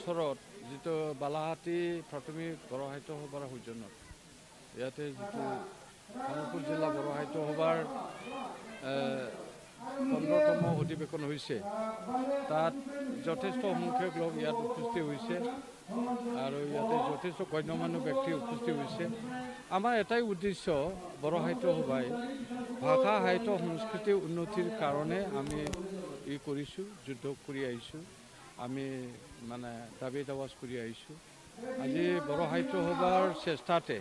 বছৰত যিটো বালাহাটী প্ৰাথমিক বড়ো সাহিত্য সভাৰ সৌজন্যত ইয়াতে যিটো কামৰূপ জিলা বড়ো সাহিত্য সভাৰ 15তম অধিৱেশন হৈছে তাত যথেষ্ট সংখ্যক লোক ইয়াত উপস্থিত হৈছে আৰু ইয়াতে যথেষ্ট গণ্যমান্য ব্যক্তি উপস্থিত হৈছে। আমাৰ এটাই উদ্দেশ্য বড়ো সাহিত্য সভাই ভাষা সাহিত্য সংস্কৃতিৰ উন্নতিৰ কাৰণে আমি কৰিছোঁ, যুদ্ধ কৰি আহিছোঁ, আমি মানে দাবী দাৱাজ কৰি আহিছোঁ। আজি বড়ো সাহিত্য সভাৰ চেষ্টাতে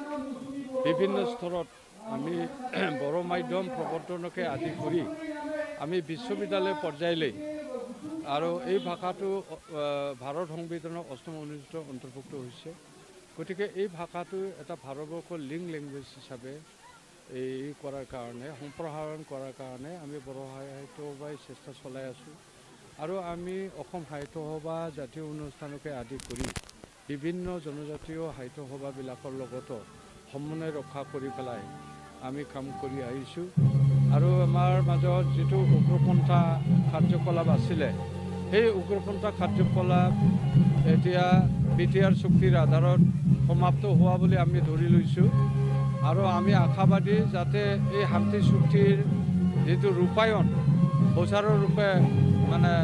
বিভিন্ন স্তৰত আমি বড়ো মাধ্যম প্ৰৱৰ্তনকে আদি কৰি আমি বিশ্ববিদ্যালয় পৰ্যায়লৈ আৰু এই ভাষাটো ভাৰত সংবিধানৰ 8ম অনুচ্ছেদত অন্তৰ্ভুক্ত হৈছে। গতিকে এই ভাষাটো এটা ভাৰতবৰ্ষৰ লিংক লেংগুৱেজ হিচাপে এই কৰাৰ কাৰণে সম্প্ৰসাৰণ কৰাৰ কাৰণে আমি বড়ো সাহিত্য সভাই চেষ্টা চলাই আছোঁ আৰু আমি অসম সাহিত্য সভা জাতীয় অনুষ্ঠানকে আদি কৰি বিভিন্ন জনজাতীয় সাহিত্য সভাবিলাকৰ লগতো সমন্বয় ৰক্ষা কৰি পেলাই আমি কাম কৰি আহিছোঁ আৰু আমাৰ মাজত যিটো উগ্ৰপন্থা কাৰ্যকলাপ আছিলে সেই উগ্ৰপন্থা কাৰ্যকলাপ এতিয়া BTR চুক্তিৰ আধাৰত সমাপ্ত হোৱা বুলি আমি ধৰি লৈছোঁ আৰু আমি আশাবাদী যাতে এই শান্তি চুক্তিৰ যিটো ৰূপায়ণ সুচাৰুৰূপে মানে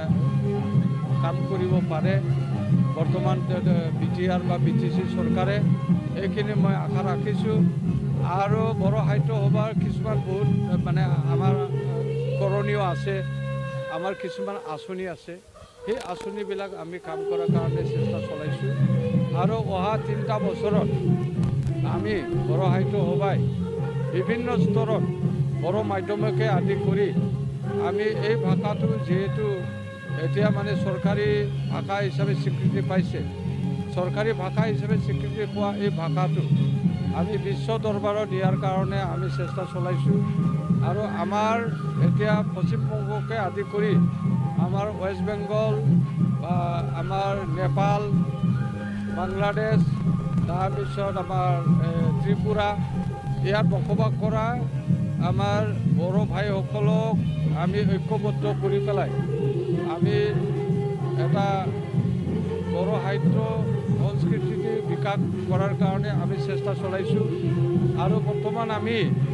কাম কৰিব পাৰে বৰ্তমান BTR বা BTC চৰকাৰে এইখিনি মই আশা ৰাখিছোঁ আৰু বড়ো সাহিত্য সভাৰ কিছুমান বহুত মানে আমাৰ কৰণীয় আছে, আমাৰ কিছুমান আঁচনি আছে, সেই আঁচনিবিলাক আমি কাম কৰাৰ কাৰণে চেষ্টা চলাইছোঁ আৰু অহা 3টা বছৰত আমি বড়ো সাহিত্য সভাই বিভিন্ন স্তৰত বড়ো মাধ্যমকে আদি কৰি আমি এই ভাষাটো যিহেতু এতিয়া মানে চৰকাৰী ভাষা হিচাপে স্বীকৃতি পাইছে, চৰকাৰী ভাষা হিচাপে স্বীকৃতি পোৱা এই ভাষাটো আমি বিশ্ব দৰবাৰত দিয়াৰ কাৰণে আমি চেষ্টা চলাইছোঁ আৰু আমাৰ এতিয়া পশ্চিমবংগকে আদি কৰি আমাৰ ৱেষ্ট বেংগল বা আমাৰ নেপাল, বাংলাদেশ, তাৰপিছত আমাৰ ত্ৰিপুৰা ইয়াত বসবাস কৰা আমাৰ বড়ো ভাইসকলক আমি ঐক্যবদ্ধ কৰি পেলাই আমি এটা বড়ো সাহিত্য সংস্কৃতি বিকাশ কৰাৰ কাৰণে আমি চেষ্টা চলাইছোঁ আৰু বৰ্তমান আমি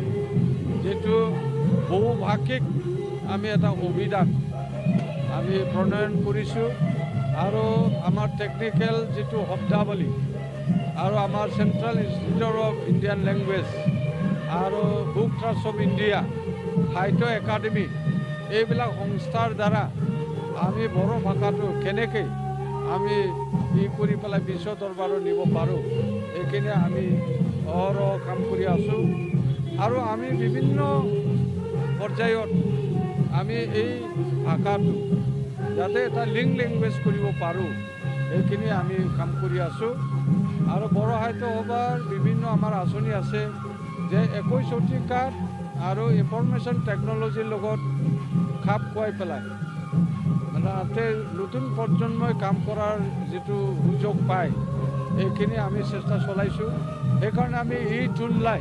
যিটো বহুভাষিক আমি এটা অভিধান আমি প্ৰণয়ন কৰিছোঁ আৰু আমাৰ টেকনিকেল যিটো শব্দাৱলী আৰু আমাৰ central institute of Indian language আৰু book trust of India Sahitya Akademi এইবিলাক সংস্থাৰ দ্বাৰা আমি বড়ো ভাষাটো কেনেকৈ আমি কৰি পেলাই বিশ্ব দৰবাৰত নিব পাৰোঁ এইখিনি আমি অহৰহ কাম কৰি আছোঁ আৰু আমি বিভিন্ন পৰ্যায়ত আমি এই ভাষাটো যাতে এটা লিংক লেংগুৱেজ কৰিব পাৰোঁ এইখিনি আমি কাম কৰি আছোঁ আৰু বড়ো সাহিত্য সভাৰ বিভিন্ন আমাৰ আঁচনি আছে যে 21 শতিকাত আৰু ইনফৰমেশ্যন টেকন'লজিৰ লগত খাপ খুৱাই পেলাই তাতে নতুন প্ৰজন্মই কাম কৰাৰ যিটো সুযোগ পায় এইখিনি আমি চেষ্টা চলাইছোঁ। সেইকাৰণে আমি ই-টুনলাই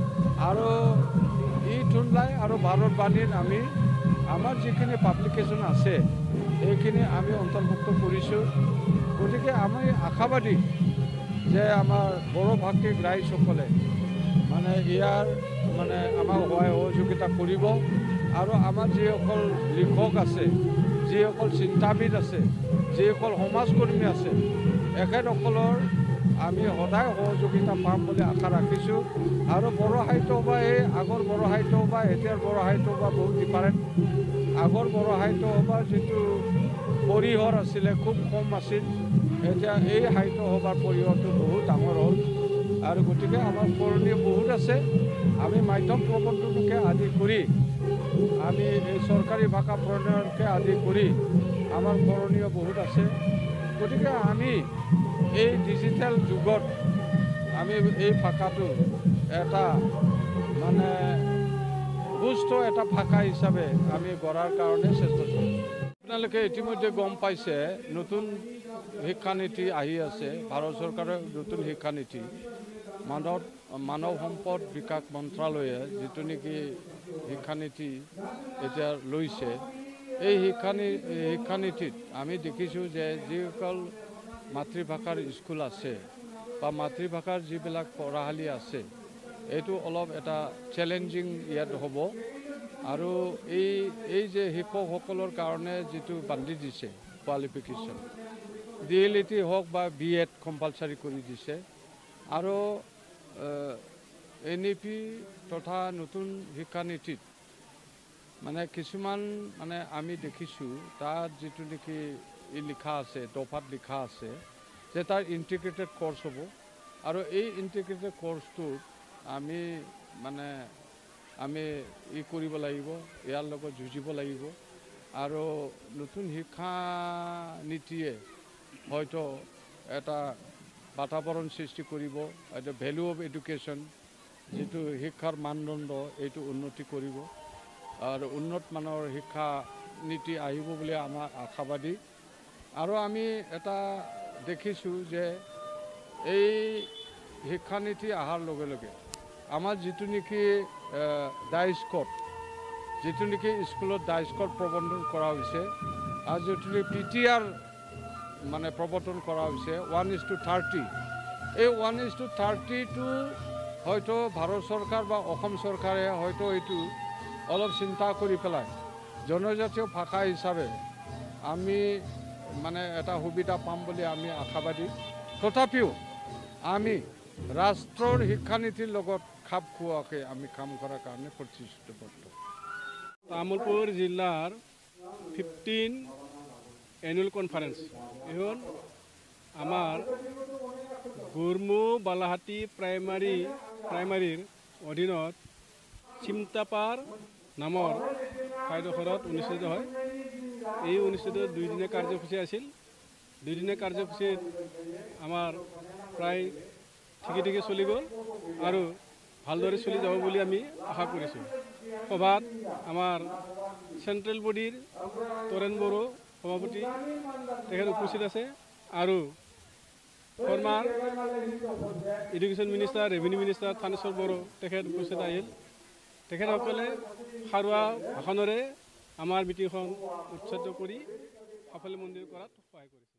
আৰু ভাৰতবাণীত আমি আমাৰ যিখিনি পাব্লিকেশ্যন আছে এইখিনি আমি অন্তৰ্ভুক্ত কৰিছোঁ। গতিকে আমি আশাবাদী যে আমাৰ বড়ো ভাষিক ৰাইজসকলে মানে ইয়াৰ মানে আমাক সহায় সহযোগিতা কৰিব আৰু আমাৰ যিসকল লিখক আছে, যিসকল চিন্তাবিদ আছে, যিসকল সমাজকৰ্মী আছে এখেতসকলৰ আমি সদায় সহযোগিতা পাম বুলি আশা ৰাখিছোঁ আৰু বড়ো সাহিত্য সভা এই আগৰ বড়ো সাহিত্য সভা এতিয়াৰ বড়ো সাহিত্য সভা বহুত ডিফাৰেণ্ট। আগৰ বড়ো সাহিত্য সভাৰ যিটো পৰিসৰ আছিলে খুব কম আছিল, এতিয়া এই সাহিত্য সভাৰ পৰিসৰটো বহুত ডাঙৰ হ'ল আৰু গতিকে আমাৰ কৰণীয় বহুত আছে। আমি মাধ্যম প্ৰৱৰ্তনকে আদি কৰি আমি এই চৰকাৰী ভাষা প্ৰণয়নকে আদি কৰি আমাৰ কৰণীয় বহুত আছে। গতিকে আমি এই ডিজিটেল যুগত আমি এই ভাষাটো এটা মানে সুস্থ এটা ভাষা হিচাপে আমি গঢ়াৰ কাৰণে চেষ্টা কৰিছোঁ। আপোনালোকে ইতিমধ্যে গম পাইছে নতুন শিক্ষানীতি আহি আছে, ভাৰত চৰকাৰৰ নতুন শিক্ষানীতি মানৱ সম্পদ বিকাশ মন্ত্ৰালয়ে যিটো নেকি শিক্ষানীতি এতিয়া লৈছে এই শিক্ষানীতিত আমি দেখিছোঁ যে যিসকল মাতৃভাষাৰ স্কুল আছে বা মাতৃভাষাৰ যিবিলাক পঢ়াশালী আছে এইটো অলপ এটা চেলেঞ্জিং ইয়াত হ'ব আৰু এই যে শিক্ষকসকলৰ কাৰণে যিটো বান্ধি দিছে কোৱালিফিকেশ্যন DLED হওক বা BEd কম্পালচাৰি কৰি দিছে আৰু NEP তথা নতুন শিক্ষানীতিত মানে কিছুমান মানে আমি দেখিছোঁ তাত যিটো নেকি লিখা আছে দফাত লিখা আছে যে তাৰ ইণ্টিগ্ৰেটেড কোৰ্চ হ'ব আৰু এই ইণ্টিগ্ৰেটেড কোৰ্চটোত আমি কৰিব লাগিব ইয়াৰ লগত যুঁজিব লাগিব আৰু নতুন শিক্ষা নীতিয়ে হয়তো এটা বাতাবৰণ সৃষ্টি কৰিব এটা ভেলু অফ এডুকেশ্যন যিটো শিক্ষাৰ মানদণ্ড এইটো উন্নতি কৰিব আৰু উন্নত মানৰ শিক্ষা নীতি আহিব বুলি আমাৰ আশাবাদী আৰু আমি এটা দেখিছোঁ যে এই শিক্ষানীতি অহাৰ লগে লগে আমাৰ যিটো নেকি ডাইস্কট যিটো নেকি স্কুলত ডাইস্কট প্ৰবন্ধন কৰা হৈছে আৰু যিটো PTR মানে প্ৰৱৰ্তন কৰা হৈছে 1:30 এই 1:30টো হয়তো ভাৰত চৰকাৰ বা অসম চৰকাৰে হয়তো এইটো অলপ চিন্তা কৰি পেলাই জনজাতীয় ভাষা হিচাপে আমি মানে এটা সুবিধা পাম বুলি আমি আশাবাদী তথাপিও আমি ৰাষ্ট্ৰৰ শিক্ষানীতিৰ লগত খাপ খোৱাকৈ আমি কাম কৰাৰ কাৰণে প্ৰতিশ্ৰুতিবদ্ধ তামুলপুৰ জিলাৰ 15 এনুৱেল কনফাৰেন্স এখন আমাৰ গুৰমু বালাহাটী প্ৰাইমাৰীৰ অধীনত চিমটাপাৰ নামৰ ঠাইডোখৰত অনুষ্ঠিত হয় এই অনুষ্ঠিত 2 দিনীয়া কাৰ্যসূচী আছিল 2 দিনীয়া কাৰ্যসূচীত আমাৰ প্ৰায় ঠিকে চলি গ'ল আৰু ভালদৰে চলি যাব বুলি আমি আশা কৰিছোঁ সভাত আমাৰ চেণ্ট্ৰেল বডিৰ তৰেণ বড়ো সভাপতি তেখেত উপস্থিত আছে আৰু former education minister revenue minister Thaneswar Boro তেখেত উপস্থিত আহিল তেখেতসকলে সাৰুৱা ভাষণেৰে আমাৰ মিটিংখন উৎসাহিত কৰি সাফল্যমণ্ডিত কৰাত সহায় কৰিছে।